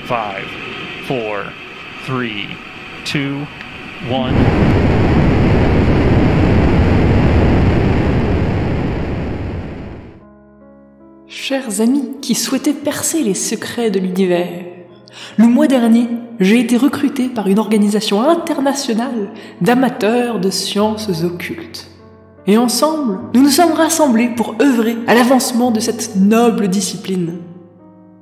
5, 4, 3, 2, 1. Chers amis qui souhaitaient percer les secrets de l'univers, le mois dernier, j'ai été recruté par une organisation internationale d'amateurs de sciences occultes. Et ensemble, nous nous sommes rassemblés pour œuvrer à l'avancement de cette noble discipline. Quoi ?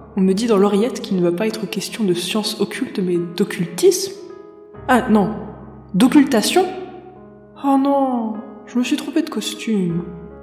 On me dit dans l'oreillette qu'il ne va pas être question de sciences occultes mais d'occultisme ? Ah non, d'occultation ? Oh non, je me suis trompé de costume.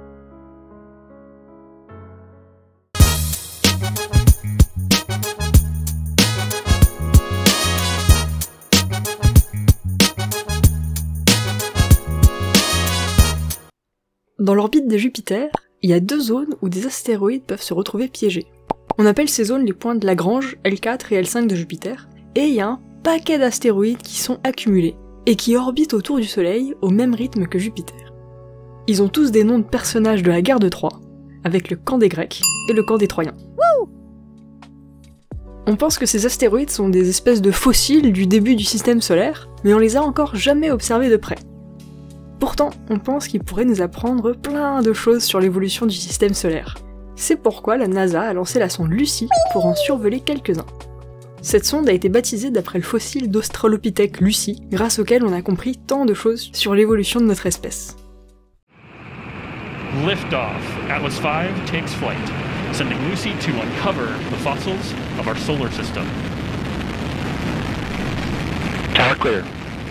Dans l'orbite de Jupiter, il y a 2 zones où des astéroïdes peuvent se retrouver piégés. On appelle ces zones les points de Lagrange, L4 et L5 de Jupiter, et il y a un paquet d'astéroïdes qui sont accumulés, et qui orbitent autour du Soleil au même rythme que Jupiter. Ils ont tous des noms de personnages de la guerre de Troie, avec le camp des Grecs et le camp des Troyens. Wouh! On pense que ces astéroïdes sont des espèces de fossiles du début du système solaire, mais on les a encore jamais observés de près. Pourtant, on pense qu'ils pourraient nous apprendre plein de choses sur l'évolution du système solaire. C'est pourquoi la NASA a lancé la sonde Lucy pour en survoler quelques-uns. Cette sonde a été baptisée d'après le fossile d'Australopithèque Lucy, grâce auquel on a compris tant de choses sur l'évolution de notre espèce. Liftoff. Atlas V takes flight, sending Lucy to uncover the fossils of our solar system. Tower clear.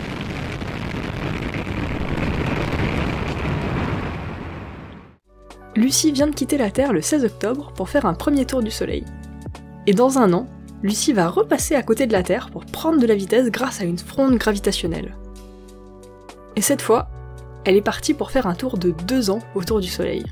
Lucy vient de quitter la Terre le 16 octobre pour faire un premier tour du Soleil. Et dans un an, Lucy va repasser à côté de la Terre pour prendre de la vitesse grâce à une fronde gravitationnelle. Et cette fois, elle est partie pour faire un tour de 2 ans autour du Soleil.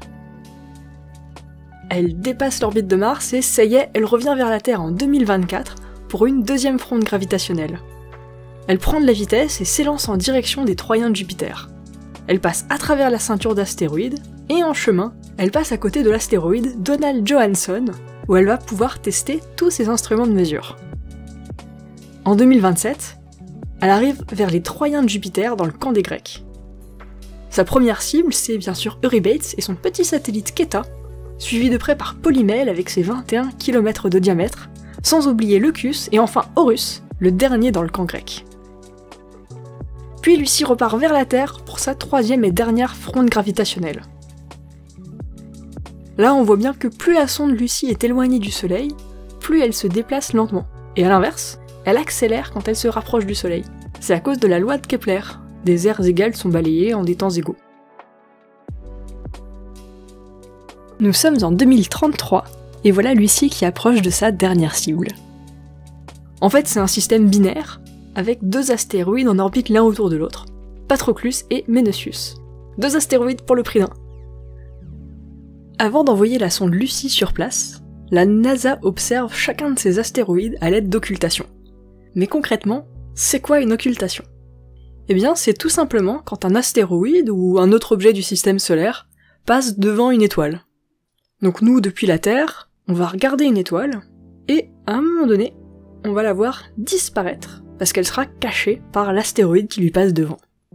Elle dépasse l'orbite de Mars et ça y est, elle revient vers la Terre en 2024 pour une 2e fronde gravitationnelle. Elle prend de la vitesse et s'élance en direction des Troyens de Jupiter. Elle passe à travers la ceinture d'astéroïdes, et en chemin, elle passe à côté de l'astéroïde Donald Johanson, où elle va pouvoir tester tous ses instruments de mesure. En 2027, elle arrive vers les Troyens de Jupiter dans le camp des Grecs. Sa première cible, c'est bien sûr Eurybates et son petit satellite Keta, suivi de près par Polymele avec ses 21 km de diamètre, sans oublier Leucus et enfin Horus, le dernier dans le camp grec. Puis Lucy repart vers la Terre pour sa 3e et dernière fronde gravitationnelle. Là, on voit bien que plus la sonde Lucy est éloignée du Soleil, plus elle se déplace lentement. Et à l'inverse, elle accélère quand elle se rapproche du Soleil. C'est à cause de la loi de Kepler. Des aires égales sont balayées en des temps égaux. Nous sommes en 2033, et voilà Lucy qui approche de sa dernière cible. En fait, c'est un système binaire, avec 2 astéroïdes en orbite l'un autour de l'autre, Patroclus et Ménecius. 2 astéroïdes pour le prix d'un. Avant d'envoyer la sonde Lucy sur place, la NASA observe chacun de ces astéroïdes à l'aide d'occultation. Mais concrètement, c'est quoi une occultation ? Eh bien, c'est tout simplement quand un astéroïde ou un autre objet du système solaire passe devant une étoile. Donc nous, depuis la Terre, on va regarder une étoile, et à un moment donné, on va la voir disparaître, parce qu'elle sera cachée par l'astéroïde qui lui passe devant.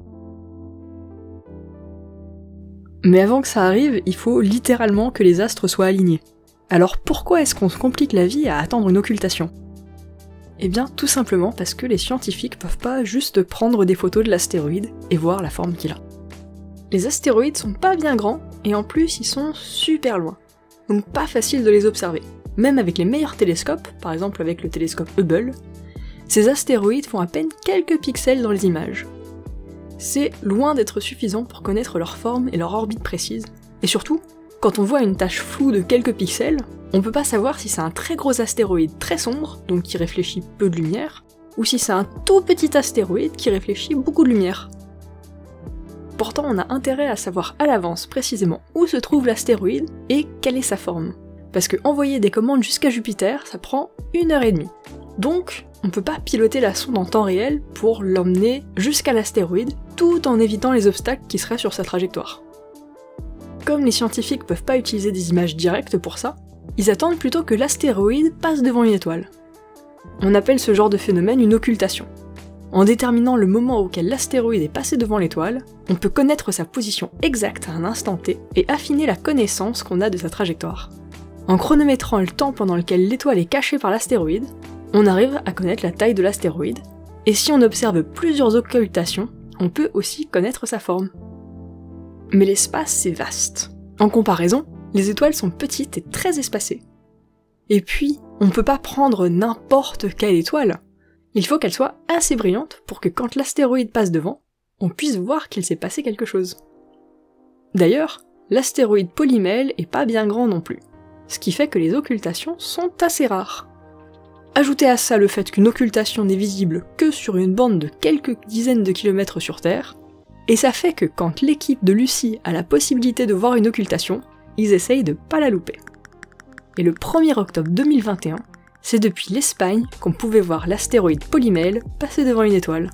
Mais avant que ça arrive, il faut littéralement que les astres soient alignés. Alors pourquoi est-ce qu'on se complique la vie à attendre une occultation ? Eh bien tout simplement parce que les scientifiques peuvent pas juste prendre des photos de l'astéroïde et voir la forme qu'il a. Les astéroïdes sont pas bien grands, et en plus ils sont super loin. Donc pas facile de les observer. Même avec les meilleurs télescopes, par exemple avec le télescope Hubble, ces astéroïdes font à peine quelques pixels dans les images. C'est loin d'être suffisant pour connaître leur forme et leur orbite précise, et surtout, quand on voit une tache floue de quelques pixels, on peut pas savoir si c'est un très gros astéroïde très sombre, donc qui réfléchit peu de lumière, ou si c'est un tout petit astéroïde qui réfléchit beaucoup de lumière. Pourtant, on a intérêt à savoir à l'avance précisément où se trouve l'astéroïde et quelle est sa forme. Parce que envoyer des commandes jusqu'à Jupiter, ça prend 1h30. Donc, on peut pas piloter la sonde en temps réel pour l'emmener jusqu'à l'astéroïde, tout en évitant les obstacles qui seraient sur sa trajectoire. Comme les scientifiques peuvent pas utiliser des images directes pour ça, ils attendent plutôt que l'astéroïde passe devant une étoile. On appelle ce genre de phénomène une occultation. En déterminant le moment auquel l'astéroïde est passé devant l'étoile, on peut connaître sa position exacte à un instant T et affiner la connaissance qu'on a de sa trajectoire. En chronométrant le temps pendant lequel l'étoile est cachée par l'astéroïde, on arrive à connaître la taille de l'astéroïde, et si on observe plusieurs occultations, on peut aussi connaître sa forme. Mais l'espace, c'est vaste. En comparaison, les étoiles sont petites et très espacées. Et puis, on ne peut pas prendre n'importe quelle étoile. Il faut qu'elle soit assez brillante pour que quand l'astéroïde passe devant, on puisse voir qu'il s'est passé quelque chose. D'ailleurs, l'astéroïde Polymele est pas bien grand non plus, ce qui fait que les occultations sont assez rares. Ajoutez à ça le fait qu'une occultation n'est visible que sur une bande de quelques dizaines de kilomètres sur Terre, et ça fait que quand l'équipe de Lucie a la possibilité de voir une occultation, ils essayent de pas la louper. Et le 1er octobre 2021, c'est depuis l'Espagne qu'on pouvait voir l'astéroïde Polymele passer devant une étoile.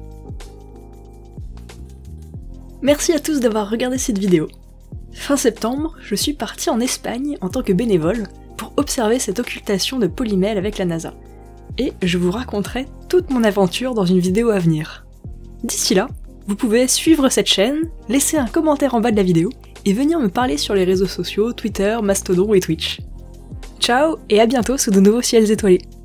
Merci à tous d'avoir regardé cette vidéo. Fin septembre, je suis partie en Espagne en tant que bénévole pour observer cette occultation de Polymele avec la NASA. Et je vous raconterai toute mon aventure dans une vidéo à venir. D'ici là, vous pouvez suivre cette chaîne, laisser un commentaire en bas de la vidéo et venir me parler sur les réseaux sociaux, Twitter, Mastodon et Twitch. Ciao et à bientôt sous de nouveaux ciels étoilés.